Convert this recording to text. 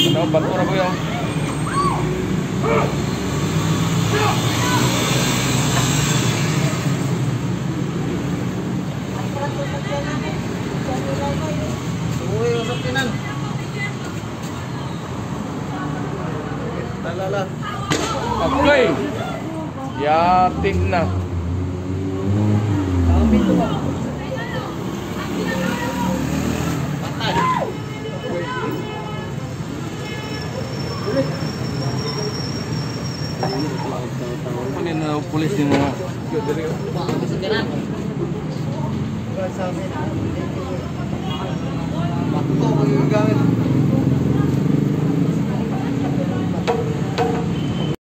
Ano, bato na ko yun. Uy, usap tinan. Talala. Okay. Yatik na. Kami ito ba? Patay. Ano na pulis din mo? Kami sa tinan. Bato ko yung gamit.